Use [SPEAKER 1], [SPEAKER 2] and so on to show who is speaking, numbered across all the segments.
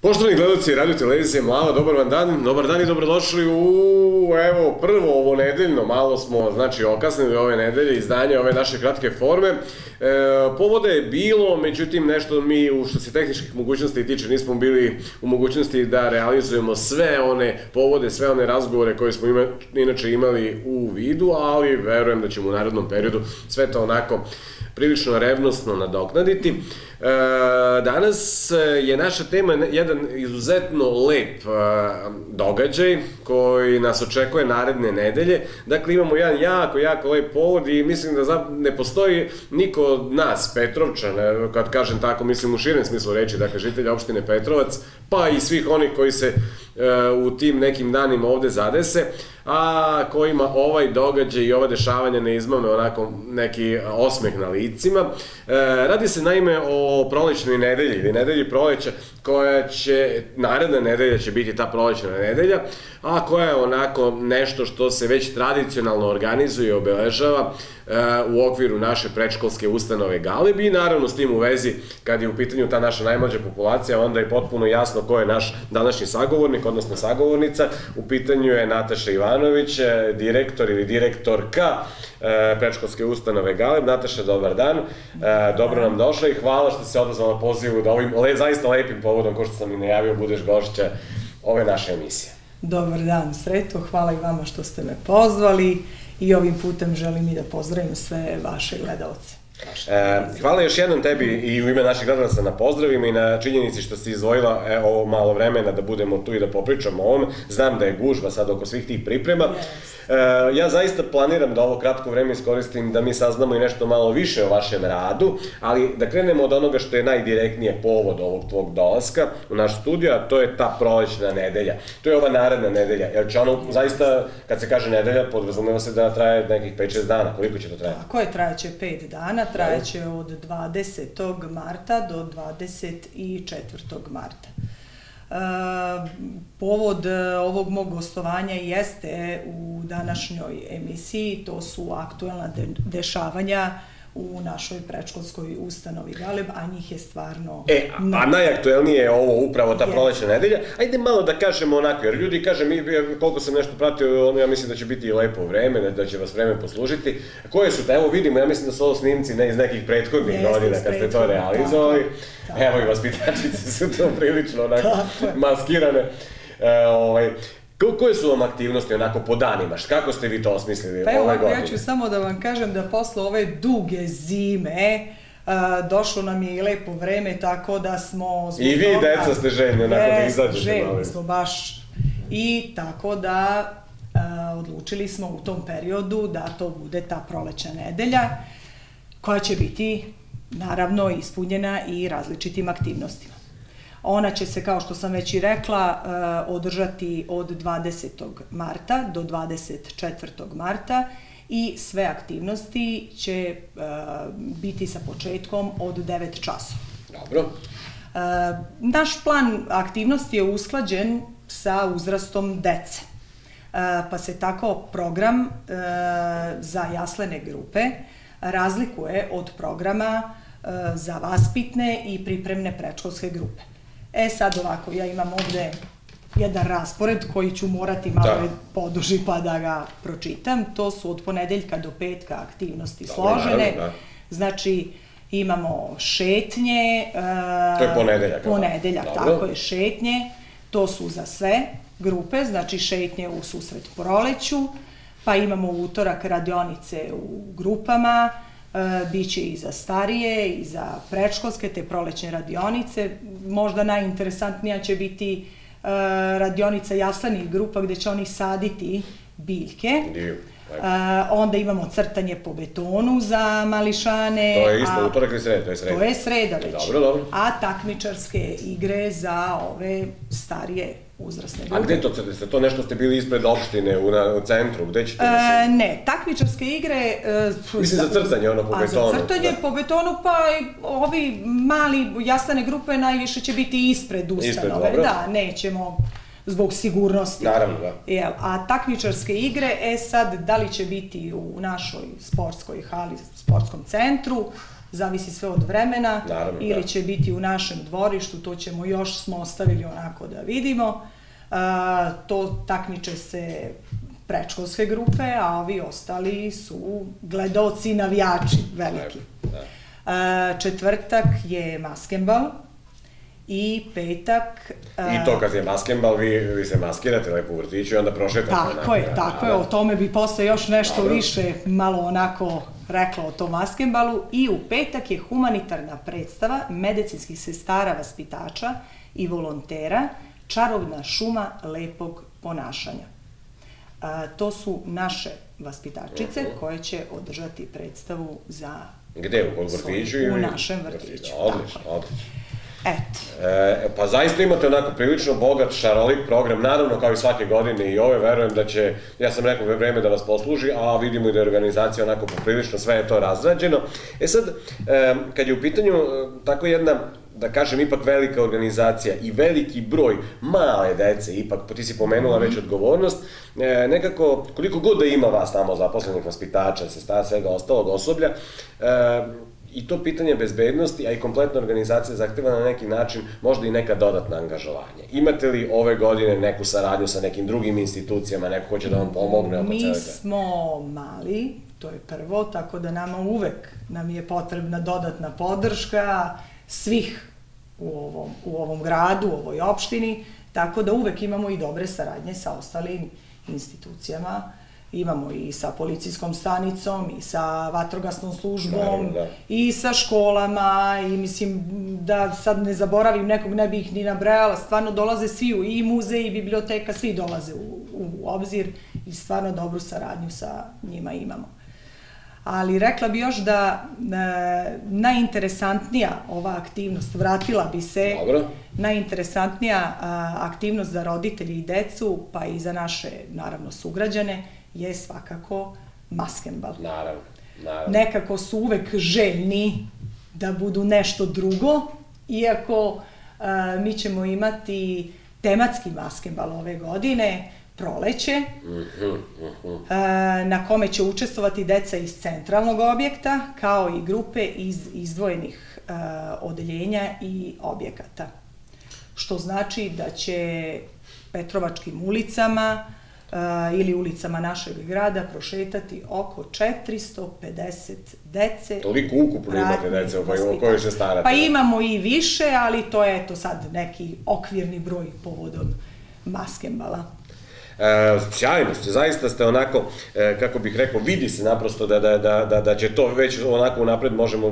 [SPEAKER 1] Poštovani gledalci Radio Televizije Mlava, dobar dan i dobrodošli evo, prvo ovo nedeljno, malo smo, znači, okasnili ove nedelje, izdanje ove naše kratke forme. Povoda je bilo, međutim, nešto mi, što se tehničkih mogućnosti tiče, nismo bili u mogućnosti da realizujemo sve one povode, sve one razgovore koje smo inače imali u vidu, ali verujem da ćemo u narednom periodu sve to onako prilično revnosno nadoknaditi. Danas je naša tema jedan izuzetno lep događaj koji nas očekuje naredne nedelje. Dakle, imamo jedan jako lep povod i mislim da ne postoji niko od nas, Petrovčana, kad kažem tako, mislim u širem smislu reči, dakle, žitelja opštine Petrovac, pa i svih onih koji se u tim nekim danima ovde zadese, a kojima ovaj događaj i ova dešavanja ne izmame onako neki osmeh na licima. Radi se naime o prolećnoj nedelji ili nedelji proleća, koja će, naredna nedelja će biti ta prolećna nedelja, a koja je onako nešto što se već tradicionalno organizuje i obeležava u okviru naše predškolske ustanove Galeb i naravno s tim u vezi, kad je u pitanju ta naša najmlađa populacija, onda je potpuno jasno ko je naš današnji sagovornik, odnosno sagovornica. U pitanju je Nataša Ivanović, direktor ili direktorka predškolske ustanove Galeb. Nataša, dobar dan, dobro nam došla i hvala što se odazvala pozivu da ovim zaista lepim povodom, ko što sam i najavio, budeš gošća ove naše emisije.
[SPEAKER 2] Dobar dan, Sreto, hvala i vama što ste me pozvali i ovim putem želim i da pozdravim sve vaše gledalce.
[SPEAKER 1] Hvala još jednom tebi i u ime naših gledalaca na pozdravima i na činjenici što si izdvojila ovo malo vremena da budemo tu i da popričamo o ovome. Znam da je gužva sad oko svih tih priprema. Ja zaista planiram da ovo kratko vreme iskoristim da mi saznamo i nešto malo više o vašem radu, ali da krenemo od onoga što je najdirektnije povod ovog tvog dolaska u naš studio, a to je ta prolećna nedelja. To je ova naredna nedelja, jer će ono zaista, kad se kaže nedelja, podrazumeva se da traje nekih 5-6 dana. Koliko će to trajati?
[SPEAKER 2] Tako je, trajeće 5 dana, trajeće od 20. marta do 24. marta. Povod ovog mog gostovanja jeste u današnjoj emisiji, to su aktuelna dešavanja u našoj predškolskoj ustanovi Galeb, a njih je stvarno...
[SPEAKER 1] A najaktuelnije je ovo upravo ta prolećna nedelja. Ajde malo da kažemo onako, jer ljudi kaže, koliko sam nešto pratio, ja mislim da će biti i lepo vreme, da će vas vreme poslužiti. Koje su to? Evo vidimo, ja mislim da su ovo snimci iz nekih prethodnih godina kad ste to realizovali. Evo i vaspitačice su to prilično onako maskirane. Koje su vam aktivnosti onako po danima? Kako ste vi to osmislili ove godine?
[SPEAKER 2] Pa evo, ja ću samo da vam kažem da posle ove duge zime došlo nam je i lepo vreme, tako da smo...
[SPEAKER 1] I vi, deca, ste željni onako da izađete.
[SPEAKER 2] Željni smo baš. I tako da odlučili smo u tom periodu da to bude ta prolećna nedelja, koja će biti, naravno, ispunjena i različitim aktivnostima. Ona će se, kao što sam već i rekla, održati od 20. marta do 24. marta i sve aktivnosti će biti sa početkom od 9 časova.
[SPEAKER 1] Dobro.
[SPEAKER 2] Naš plan aktivnosti je usklađen sa uzrastom dece, pa se tako program za jaslene grupe razlikuje od programa za vaspitne i pripremne predškolske grupe. Sad ovako, ja imam ovde jedan raspored koji ću morati malo poduži pa da ga pročitam. To su od ponedeljka do petka aktivnosti složene. Znači, imamo šetnje.
[SPEAKER 1] To je ponedeljak.
[SPEAKER 2] Ponedeljak, tako je, šetnje. To su za sve grupe, znači šetnje u susret proleću. Pa imamo utorak radionice u grupama. Biće i za starije i za predškolske te prolećne radionice. Možda najinteresantnija će biti radionica jaslenih grupa gde će oni saditi biljke. Onda imamo crtanje po betonu za mališane.
[SPEAKER 1] To je isto utorak ili sreda?
[SPEAKER 2] To je sreda već.
[SPEAKER 1] Dobro.
[SPEAKER 2] A takmičarske igre za ove starije uzrasne grupe.
[SPEAKER 1] A gde to crtite? To nešto ste bili ispred opštine, u centru? Gde ćete da se...
[SPEAKER 2] Ne, takmičarske igre...
[SPEAKER 1] Mislim za crtanje ono po betonu.
[SPEAKER 2] A za crtanje po betonu, pa ovi mali jaslene grupe najviše će biti ispred ustanove. Da, nećemo zbog sigurnosti.
[SPEAKER 1] Naravno, da.
[SPEAKER 2] A takmičarske igre, sad, da li će biti u našoj sportskoj hali, sportskom centru, zavisi sve od vremena, ili će biti u našem dvorištu, to smo ostavili onako da vidimo. To takmiče se predškolske grupe, a ovi ostali su gledaoci i navijači veliki. Četvrtak je maskenbal i petak...
[SPEAKER 1] I to kad je maskenbal, vi se maskirate lepo u vrtiću i onda prošetate.
[SPEAKER 2] Tako je, o tome bi posle još nešto više malo onako rekla o tom maskenbalu. I u petak je humanitarna predstava medicinskih sestara, vaspitača i volontera Čarobna šuma lepog ponašanja. To su naše vaspitačice koje će održati predstavu za...
[SPEAKER 1] Gde? U vrtiću?
[SPEAKER 2] U našem vrtiću.
[SPEAKER 1] Odlično, odlično. Pa zaista imate onako prilično bogat, šarolik program, naravno kao i svake godine i ove, verujem da će, ja sam rekao vreme da vas posluži, a vidimo i da je organizacija onako poprilično sve je to razrađeno. Sad, kad je u pitanju tako jedna, da kažem, ipak velika organizacija i veliki broj male dece, ipak, ti si pomenula već odgovornost, nekako, koliko god da ima vas tamo zaposlenih vaspitača, sestara, svega ostalog osoblja, i to pitanje bezbednosti, a i kompletna organizacija zahteva na neki način možda i neka dodatna angažovanja. Imate li ove godine neku saradnju sa nekim drugim institucijama, neko hoće da vam pomogne?
[SPEAKER 2] Mi smo mali, to je prvo, tako da nam je potrebna dodatna podrška svih u ovom gradu, u ovoj opštini, tako da uvek imamo i dobre saradnje sa ostalim institucijama. Imamo i sa policijskom stanicom, i sa vatrogasnom službom, i sa školama, i mislim da sad ne zaboravim nekog, ne bih ni nabrajala, stvarno dolaze svi, i muzej, i biblioteka, svi dolaze u obzir i stvarno dobru saradnju sa njima imamo. Ali rekla bi još da najinteresantnija ova aktivnost, vratila bi se, najinteresantnija aktivnost za roditelji i decu, pa i za naše, naravno, sugrađane, je svakako maskenbal.
[SPEAKER 1] Naravno.
[SPEAKER 2] Nekako su uvek željni da budu nešto drugo, iako mi ćemo imati tematski maskenbal ove godine, proleće, na kome će učestvovati deca iz centralnog objekta, kao i grupe iz izdvojenih odeljenja i objekata. Što znači da će Petrovačkim ulicama ili ulicama našeg grada prošetati oko 450 dece.
[SPEAKER 1] Toliko ukupno imate dece o kojoj se starate?
[SPEAKER 2] Pa imamo i više, ali to je eto sad neki okvirni broj povodom maskenbala.
[SPEAKER 1] Sjajno, zaista ste onako, kako bih rekao, vidi se naprosto da će to već onako unapred možemo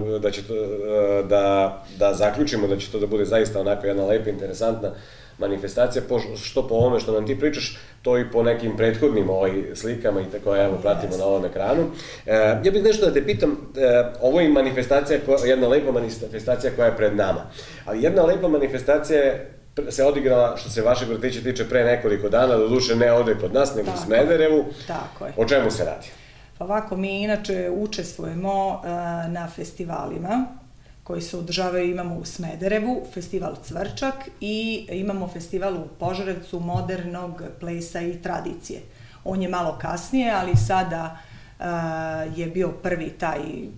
[SPEAKER 1] da zaključimo, da će to da bude zaista onako jedna lepa, interesantna manifestacija, što po ovome što nam ti pričaš, to i po nekim prethodnim slikama i tako, evo, pratimo na ovom ekranu. Ja bih nešto da te pitam, ovo je manifestacija, jedna lepa manifestacija koja je pred nama, ali jedna lepa manifestacija se odigrala, što se vašeg vrtića tiče, pre nekoliko dana, doduše ne ovde kod nas, nego u Smederevu.
[SPEAKER 2] Tako je.
[SPEAKER 1] O čemu se radi?
[SPEAKER 2] Pa ovako, mi inače učestvujemo na festivalima koji se održavaju, imamo u Smederevu, festival Cvrčak, i imamo festival u Požarevcu modernog plesa i tradicije. On je malo kasnije, ali sada je bio prvi taj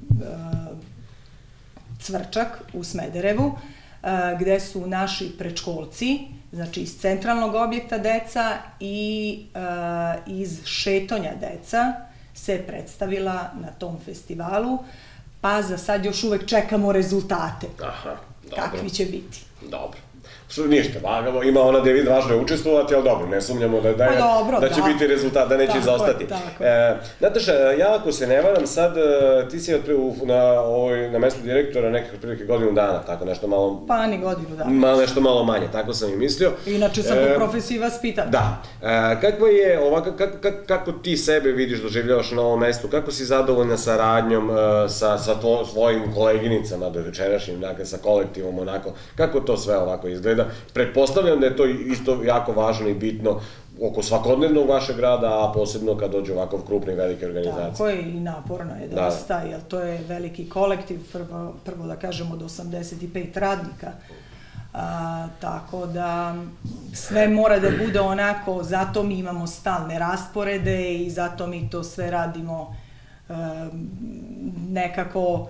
[SPEAKER 2] Cvrčak u Smederevu, gde su naši predškolci, znači iz centralnog objekta deca i iz šetonja deca, se predstavila na tom festivalu, pa za sad još uvek čekamo rezultate.
[SPEAKER 1] Aha, dobro.
[SPEAKER 2] Kakvi će biti.
[SPEAKER 1] Dobro. Ništa, ima ona deviz, važno je učestvovati, ali dobro, ne sumnjamo da će biti rezultat, da neće izostati. Nataša, ja ako se ne varam, sad ti si na mestu direktora nekih otprilike godinu dana, tako nešto malo...
[SPEAKER 2] Pa ni godinu dana.
[SPEAKER 1] Nešto malo manje, tako sam i mislio.
[SPEAKER 2] Inače sam po profesiji vaspitač.
[SPEAKER 1] Da. Kako ti sebe vidiš, doživljavaš na ovom mestu, kako si zadovoljna saradnjom sa svojim koleginicama do večerašnjim, dakle sa kolektivom, onako, kako to sve ovako izgleda? Pretpostavljam da je to isto jako važno i bitno oko svakodnevnog vašeg rada, a posebno kad dođe ovakav krupni velike organizacije.
[SPEAKER 2] Tako je, i naporno je dosta, jer to je veliki kolektiv, prvo da kažemo od 85 radnika, tako da sve mora da bude onako, zato mi imamo stalne rasporede i zato mi to sve radimo nekako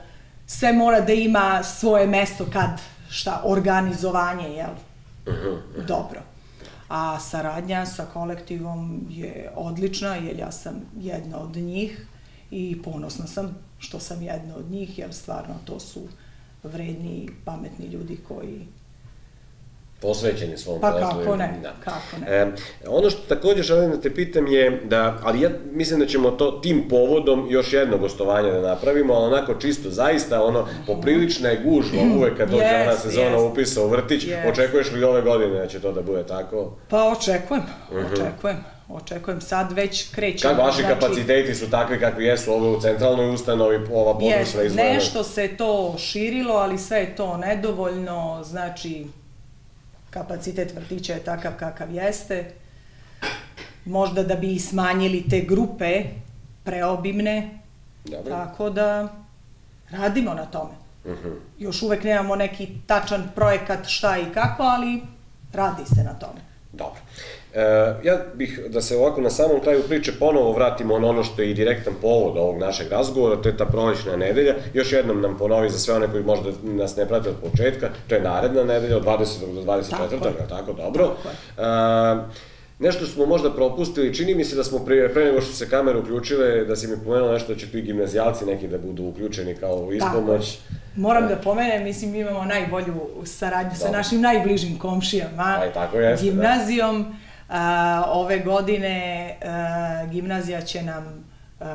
[SPEAKER 2] sve mora da ima svoje mesto kad, organizovanje, jel? Dobro. A saradnja sa kolektivom je odlična, jer ja sam jedna od njih i ponosna sam što sam jedna od njih, jer stvarno to su vredni i pametni ljudi koji
[SPEAKER 1] posvećeni svom
[SPEAKER 2] poslu.
[SPEAKER 1] Pa
[SPEAKER 2] kako ne, kako ne.
[SPEAKER 1] Ono što također želim da te pitam je da, ali ja mislim da ćemo tim povodom još jedno gostovanje da napravimo, ali onako čisto, zaista, poprilična je gužva uvek kad dođe ona sezona upisa u vrtić. Očekuješ li ove godine da će to da bude tako?
[SPEAKER 2] Pa očekujem, sad već krećemo.
[SPEAKER 1] Kako vaši kapaciteti su takvi kakvi jesu ovo u centralnoj ustanovi, ova područna izgleda?
[SPEAKER 2] Nešto se to širilo, ali sve je to nedovoljno, znači kapacitet vrtića je takav kakav jeste. Možda da bi smanjili te grupe preobimne, tako da radimo na tome. Još uvek nemamo neki tačan projekat šta i kako, ali radi se na tome.
[SPEAKER 1] Dobro. Ja bih da se ovako na samom kraju priče ponovo vratimo na ono što je i direktan povod ovog našeg razgovora, to je ta prolećna nedelja. Još jednom nam ponovi za sve one koji možda nas ne prate od početka, to je naredna nedelja od 20. do 24. Tako, dobro. Nešto smo možda propustili, čini mi se da smo pre nego što se kamere uključile, da si mi pomenula nešto da će tu i gimnazijalci neki da budu uključeni kao ispomoć.
[SPEAKER 2] Moram da pomenem, mislim, mi imamo najbolju saradnju sa našim najbližim komšijama, gimnazijom. Ove godine gimnazija će nam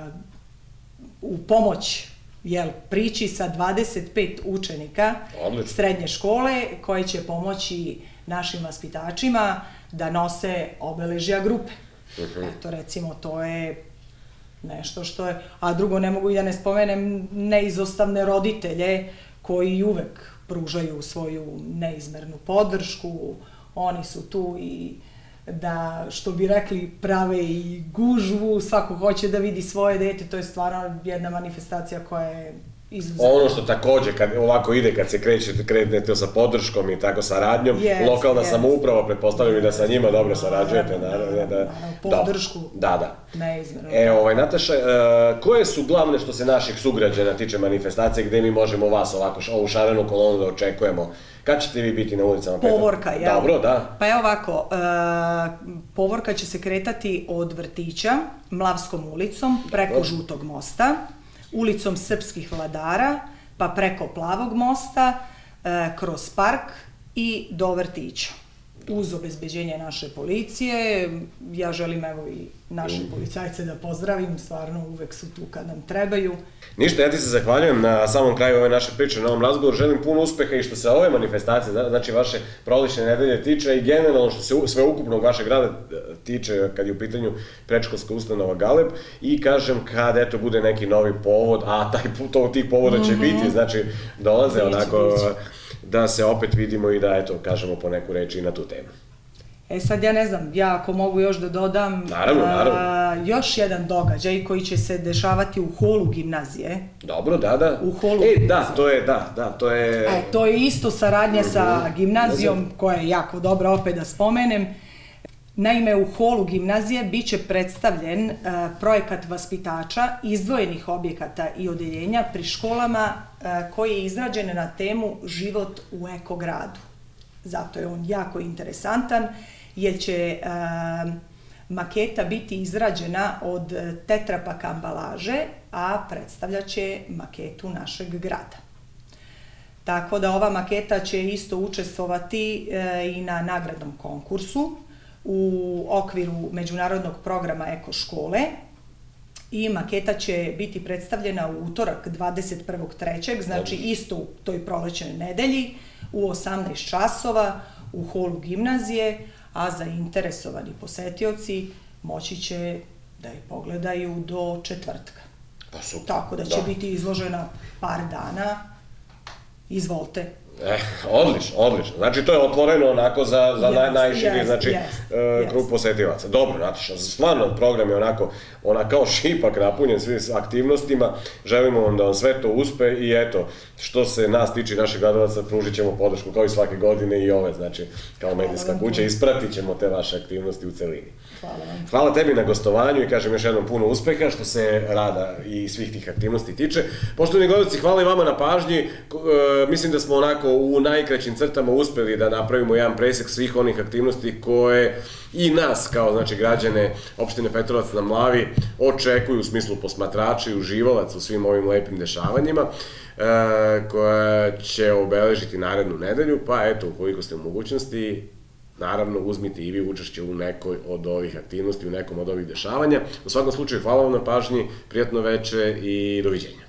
[SPEAKER 2] u pomoć prići sa 25 učenika srednje škole koje će pomoći našim vaspitačima da nose obeležja grupe. Eto, recimo, to je nešto što je... A drugo, ne mogu i da ne spomenem neizostavne roditelje koji uvek pružaju svoju neizmernu podršku. Oni su tu i da, što bi rekli, prave i gužvu, svako hoće da vidi svoje dete, to je stvarno jedna manifestacija koja je izuzetna.
[SPEAKER 1] Ono što takođe, kad ovako ide, kad se krenete sa podrškom i tako saradnjom, lokalna samouprava, pretpostavljam i da sa njima dobro sarađujete, naravno.
[SPEAKER 2] Podršku, neizmerno.
[SPEAKER 1] Nataša, koje su glavne što se naših sugrađana tiče manifestacije, gde mi možemo vas ovako, ovu šarenu kolonu da očekujemo? Kad ćete vi biti na ulicama?
[SPEAKER 2] Povorka, jel?
[SPEAKER 1] Dobro, da.
[SPEAKER 2] Pa je ovako, povorka će se kretati od vrtića, Mlavskom ulicom, preko Žutog mosta, ulicom Srpskih vladara, pa preko Plavog mosta, kroz park i do vrtića. Uz obezbeđenje naše policije, ja želim evo i naše policajce da pozdravim, stvarno uvek su tu kad nam trebaju.
[SPEAKER 1] Ništa, ja ti se zahvaljujem na samom kraju ove naše priče, na ovom razgovoru, želim puno uspeha i što se ove manifestacije, znači vaše prolećne nedelje tiče i generalno što se sveukupnog vašeg grada tiče kad je u pitanju predškolska ustanova Galeb i kažem kad eto bude neki novi povod, a tih povoda će biti, znači dolaze onako da se opet vidimo i da eto kažemo po neku reči i na tu temu.
[SPEAKER 2] Sad ja ne znam, ja ako mogu još da dodam još jedan događaj koji će se dešavati u holu gimnazije.
[SPEAKER 1] Dobro, da.
[SPEAKER 2] U holu gimnazije.
[SPEAKER 1] To je...
[SPEAKER 2] To je isto saradnja sa gimnazijom koja je jako dobra, opet da spomenem. Naime, u holu gimnazije biće predstavljen projekat vaspitača izdvojenih objekata i odeljenja pri školama koji je izrađen na temu život u ekogradu. Zato je on jako interesantan, jer će maketa biti izrađena od tetrapak ambalaže, a predstavljaće maketu našeg grada. Tako da ova maketa će isto učestvovati i na nagradnom konkursu u okviru međunarodnog programa Eko škole i maketa će biti predstavljena u utorak 21.3. znači isto u toj prolećnoj nedelji u 18 časova u holu gimnazije, a zainteresovani posetioci moći će da je pogledaju do četvrtka.
[SPEAKER 1] Pa super.
[SPEAKER 2] Tako da će biti izložena par dana. Izvolite.
[SPEAKER 1] Odlično. Znači, to je otvoreno onako za najširi, znači, krug posetilaca. Dobro, Nataša, stvarno program je onako, kao šipak napunjen svim aktivnostima. Želimo vam da vam sve to uspe i eto, što se nas tiče naših gledalaca, pružit ćemo podršku kao i svake godine i ove, znači, kao medijska kuća, ispratit ćemo te vaše aktivnosti u celini.
[SPEAKER 2] Hvala vam.
[SPEAKER 1] Hvala tebi na gostovanju i kažem još jednom puno uspeha što se rada i svih tih aktivnosti tiče. Poštovani gledalci, hvala i vama na pažnji. Mislim da smo onako u najkraćim crtama uspeli da napravimo jedan presek svih onih aktivnosti koje i nas, kao znači građane opštine Petrovac na Mlavi, očekuju u smislu posmatrača i uživalaca u svim ovim lepim dešavanjima koja će obeležiti narednu nedelju, pa eto, ukoliko ste u mogućnosti, naravno, uzmite i vi učešće u nekoj od ovih aktivnosti, u nekom od ovih dešavanja. U svakom slučaju, hvala vam na pažnji, prijatno veče i doviđenja.